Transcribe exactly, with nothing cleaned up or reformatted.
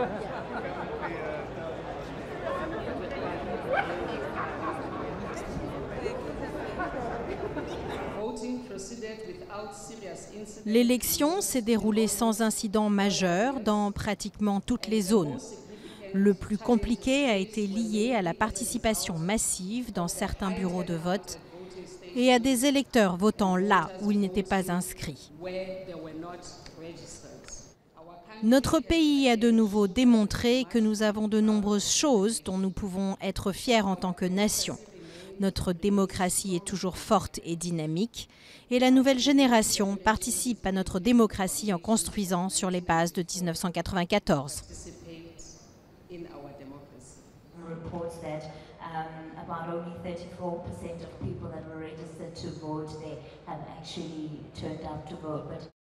L'élection s'est déroulée sans incident majeur dans pratiquement toutes les zones. Le plus compliqué a été lié à la participation massive dans certains bureaux de vote et à des électeurs votant là où ils n'étaient pas inscrits. Notre pays a de nouveau démontré que nous avons de nombreuses choses dont nous pouvons être fiers en tant que nation. Notre démocratie est toujours forte et dynamique et la nouvelle génération participe à notre démocratie en construisant sur les bases de mille neuf cent quatre-vingt-quatorze. Reports that um, about only thirty-four percent of people that were registered to vote, they have actually turned out to vote. But